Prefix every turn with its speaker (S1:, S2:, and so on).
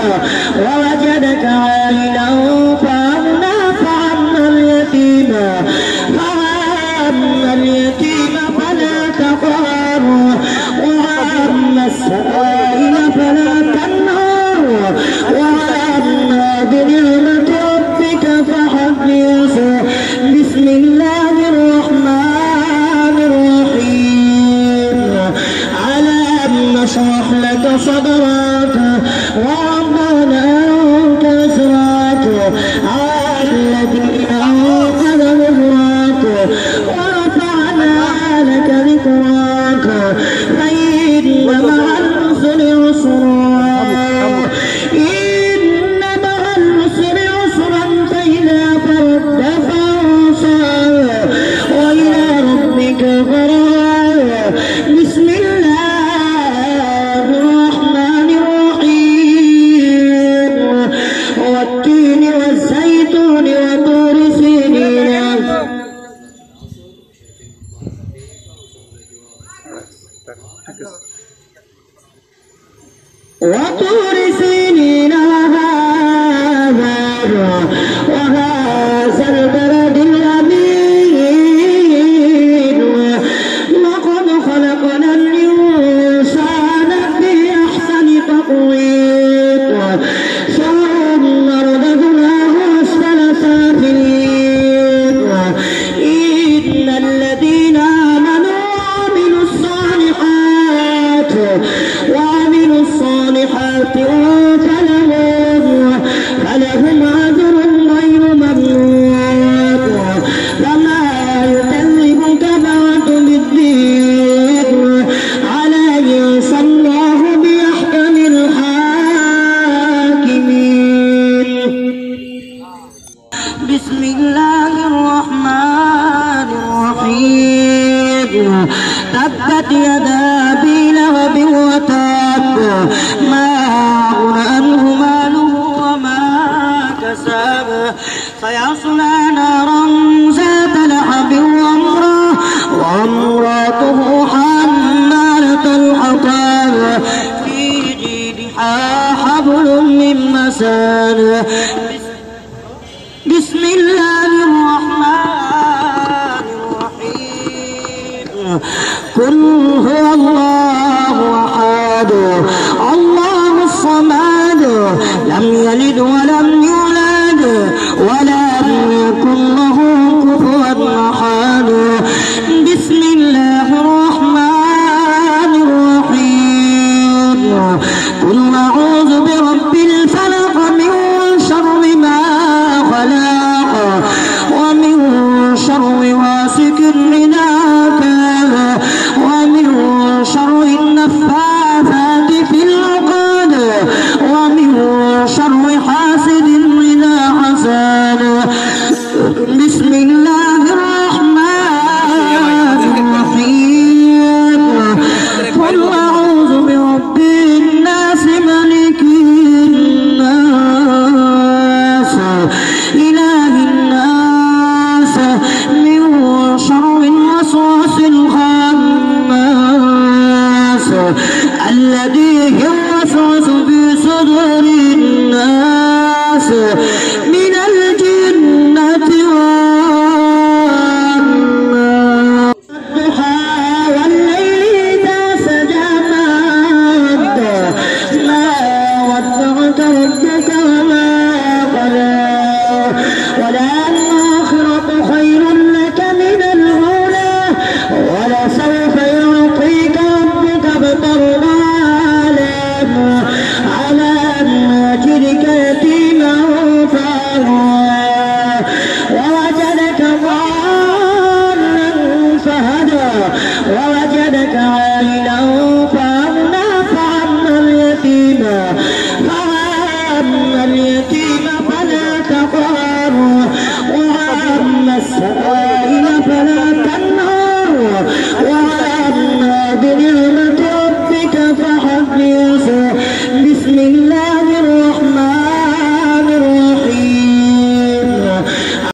S1: ووجدك عائلا فأغنى فأما اليتيم فلا تقهر وأما السائل فلا تنهر وأما بنعمة ربك فحدث. بسم الله الرحمن الرحيم. ألم نشرح لك صدرك ووضعنا عنك وزرك الذي أنقذ ظهرك ورفعنا لك ذكرك فإن مع العسر يسرا إن مع العسر يسرا فإذا فرغت فانصب وإلى ربك فارغب. بسم الله الرحمن الرحيم. والتين والزيتون وطور سينين وطور سينين وهذا البلد الأمين. لقد خلقنا الإنسان في أحسن تقويم ثم رددناه أسفل سافلين. إن الذين آمنوا وعملوا الصالحات فلهم أجر غير ممنون. فما يكذبك بعد بالدين أليس الله بأحكم الحاكمين. بسم الله الرحمن الرحيم. تبت يدا أبي لهب وتب ما أغنى عنه ماله وما كسب سيصلى نارا ذات لهب وامرأته حمالة الحطب في جيدها حبل من مسد. بسم الله الرحمن الرحيم. قل هو الله أحد الله الصمد لم يلد ولم يولد ولم يكن له كفوا أحد. بسم الله الرحمن الرحيم. قل أعوذ برب الفلق من شر ما خلق ومن شر غاسق إذا وقب ومن شر النفاثات في العقد ومن شر حاسد إذا حسد. بسم الله الرحمن الرحيم. قل أعوذ برب الناس ملك الناس إله الناس من شر الوسواس الخناس الذي يوسوس في صدور الناس من الجنة والناس. الضحى والليل إذا سجى ما ودعك ربك وما قلى وللآخرة خير لك من الأولى ولسوف يعطيك ربك فترضى. ألم نجدك يتيما فآوى ووجدك ضالا فهدى ووجدك عائلا فأغنى فأما اليتيم فلا تقهر وأما السائل فلا تنهر وأما بنعمة ربك فحدث. بسم الله